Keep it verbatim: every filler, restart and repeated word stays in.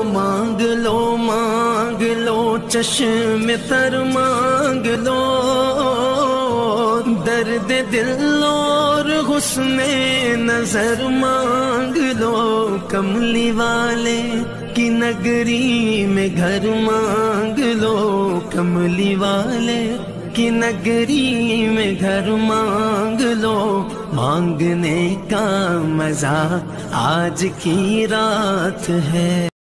मांग लो मांग लो चश्मे तर मांग लो, दर्द दिल और हुस्ने नजर मांग लो। कमली वाले की नगरी में घर मांग लो, कमली वाले की नगरी में घर मांग लो। मांगने का मजा आज की रात है।